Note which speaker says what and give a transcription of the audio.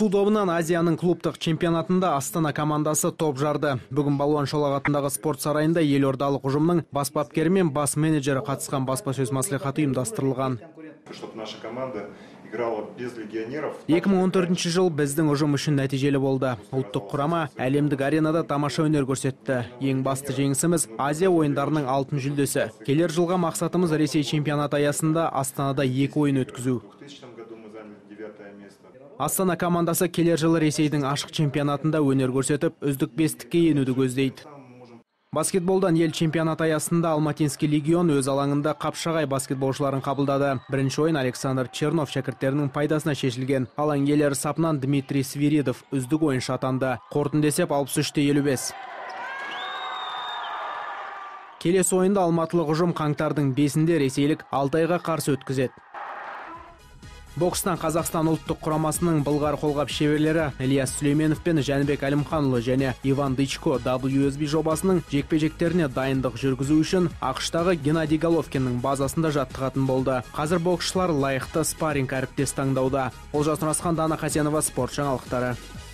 Speaker 1: Су добынан Азияның клубтық чемпионатында Астана командасы топ жарды. Бүгін Балуан Шолақ атындағы спорт сарайында елордалық ұжымның бас бапкері мен бас менеджері қатысқан баспасөз мәслихаты ұйымдастырылған. 2014 жыл біздің ұжым үшін нәтижелі болды. Ұлттық құрама әлемдік аренада тамаша өнер көрсетті. Ең басты жеңісіміз Азия ойындарының алтын жүлдесі. Келер жылға мақсатымыз Ресей чемпионаты аясында Астанада 2 ойын өткізу. Астана командасы келер жылы Ресейдің ашық чемпионатында өнер көрсетіп, үздік бестікке енуді көздейді. Баскетболдан ел чемпионат аясында Алматинский легион өз алаңында Қапшағай баскетболшыларын қабылдады. Бірінші ойын Александр Чернов шәкірттерінің пайдасына шешілген. Алаң иелері сапынан Дмитрий Свиридов үздік ойыншы атанды. Қорытынды есеп 63-55. Келесі ойында алматылық ұжым қаңтардың 5-інде ресейлік Алтайға қарсы өткізеді. Бокстан Қазақстан ұлттық құрамасының былғары қолғап шеберлері Ильяс Сүлейменов пен Жәнібек Әлімханұлы және Иван Дычко WSB жобасының жекпе-жектеріне дайындық жүргізу үшін ақш-тағы Геннадий Головкиннің базасында жаттығатын болды. Қазір боксшылар лайықты спарринг әріптес таңдауда. Олжас Нұрасхан, Дана Хасенова, спорт жаңалықтары.